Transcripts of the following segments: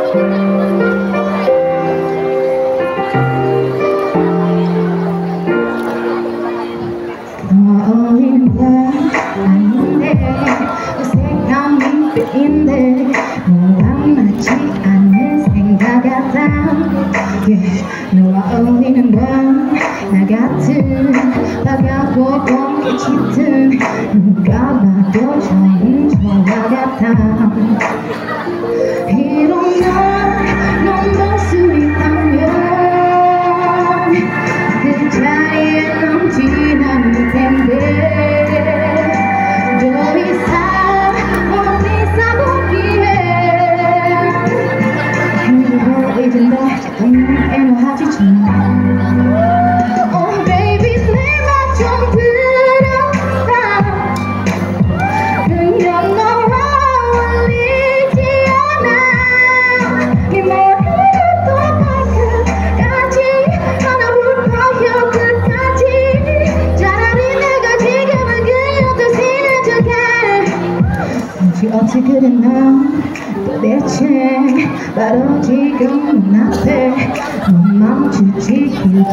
어울리는 건 아닌데 색감이 삐인데 너랑 맞지 않는 생각 같아 너와 어울리는 건 나 같은 바가고 봄이 짙은 누가 봐도 좋은 조화 같아 비록 넌 볼 수 있다면 그 자리에 넘진 않을 텐데 더 이상 멀리 싸보기에 힘들어 이젠 더 잠깐만 애노하지 마 Oh baby 내 말 좀 들어봐 그냥 너와 어울리지 않아 이 머리부터 발끝까지 하나부터 끝까지 차라리 내가 지금은 그녀도 지나쳐가 굳이 어찌 그래 넌 도대체 바로 지금 눈앞에 넌 멈추지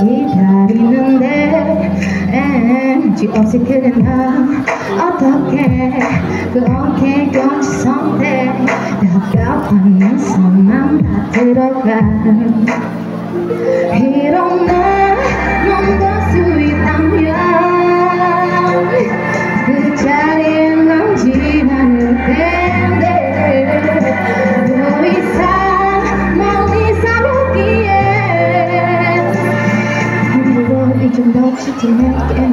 기다리는데 굳이 어찌 그래 넌 어떻게 그렇게 경치 선택 답답한 손만 다 들어가 비록 넌 볼 수 있다면 그 자리에 남진 않을 텐데 더 이상 멀리 싸우기에 힘들어 이 정도 지지 낼게